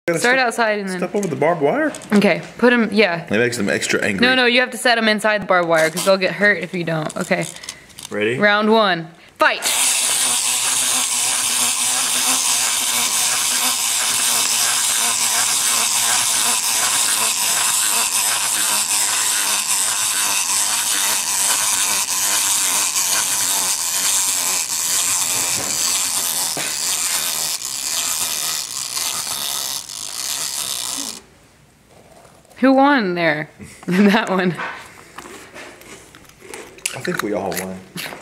Start outside and then... Step over the barbed wire? Okay, put them, yeah. It makes them extra angry. No, you have to set them inside the barbed wire because they'll get hurt if you don't. Okay. Ready? Round 1. Fight! Who won there? That one. I think we all won.